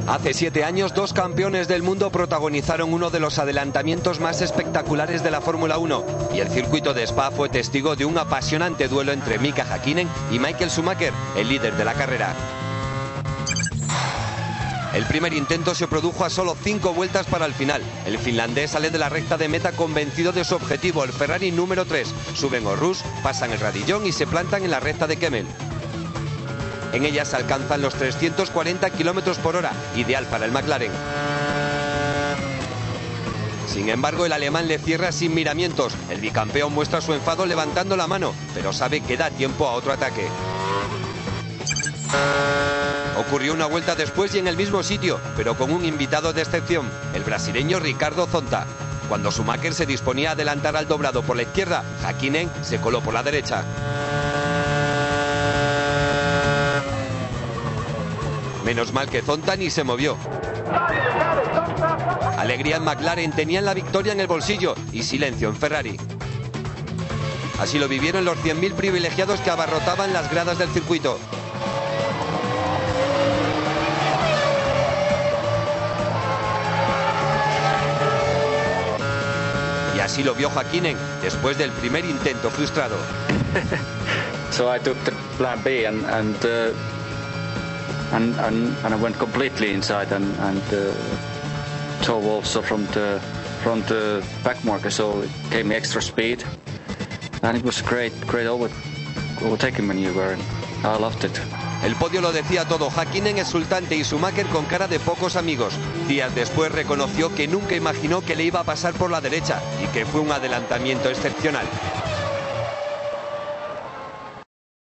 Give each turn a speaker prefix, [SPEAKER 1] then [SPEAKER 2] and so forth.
[SPEAKER 1] Hace 7 años, dos campeones del mundo protagonizaron uno de los adelantamientos más espectaculares de la Fórmula 1 y el circuito de Spa fue testigo de un apasionante duelo entre Mika Häkkinen y Michael Schumacher, el líder de la carrera. El primer intento se produjo a solo 5 vueltas para el final. El finlandés sale de la recta de meta convencido de su objetivo, el Ferrari número 3. Suben Aarhus, pasan el Radillón y se plantan en la recta de Kemmel. En ella se alcanzan los 340 km por hora, ideal para el McLaren. Sin embargo, el alemán le cierra sin miramientos. El bicampeón muestra su enfado levantando la mano, pero sabe que da tiempo a otro ataque. Ocurrió una vuelta después y en el mismo sitio, pero con un invitado de excepción, el brasileño Ricardo Zonta. Cuando Schumacher se disponía a adelantar al doblado por la izquierda, Häkkinen se coló por la derecha. Menos mal que Zonta ni se movió. Alegría en McLaren, tenían la victoria en el bolsillo y silencio en Ferrari. Así lo vivieron los 100.000 privilegiados que abarrotaban las gradas del circuito. Y así lo vio Häkkinen después del primer intento frustrado.
[SPEAKER 2] So I took the plan B and I went completely inside and drove also from the back marker, so it gave me extra speed, and it was great overtaking maneuver. I loved it.
[SPEAKER 1] El podio lo decía todo, Häkkinen exultante y Schumacher con cara de pocos amigos. Días después reconoció que nunca imaginó que le iba a pasar por la derecha y que fue un adelantamiento excepcional.